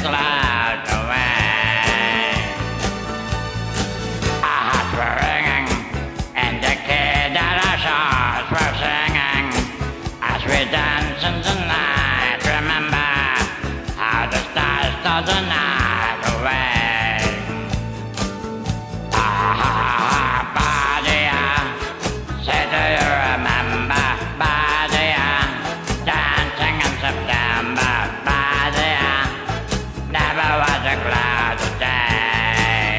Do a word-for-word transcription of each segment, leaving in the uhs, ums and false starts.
clouds away. Our hearts were ringing, and the kids at our shores were singing as we danced in the night. Remember how the stars stole the night away. Ah, Badia, say do you remember Badia, dancing in September? Badia, never was a cloudy day.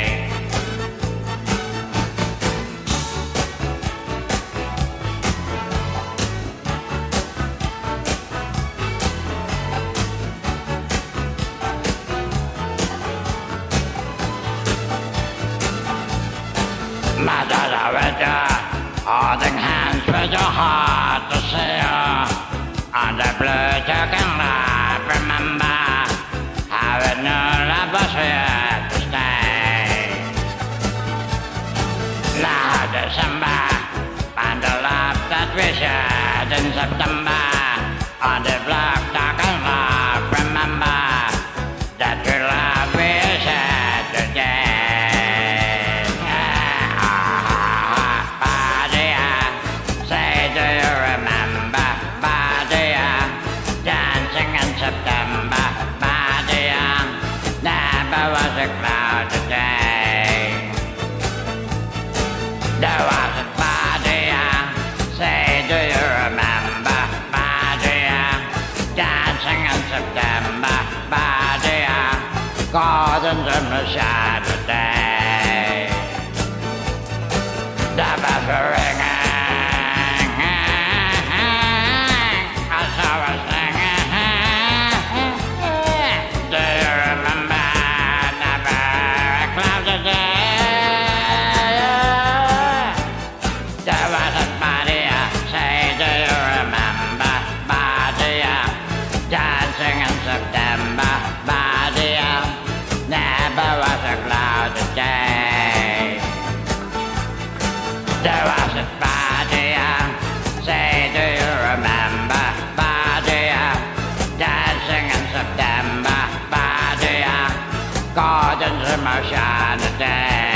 Mother the winter, holding hands with your heart to see you on the blue token light. Remember how we knew love was here to stay. Now December, find the love that we shared in September on the black token light. Remember that we love we shared today. September, Badia, never was a cloudy day. There wasn't Badia, say do you remember Badia, dancing in September, Badia, gardens in the shadow day. The bells were ringing, I saw us singing. Do you remember never a cloudy day? There wasn't Badia, say do you remember Badia, dancing in September, Badia, never was a cloudy day. There wasn't Badia, say do you remember Badia, dancing in September, Badia, gardens in my shiny day.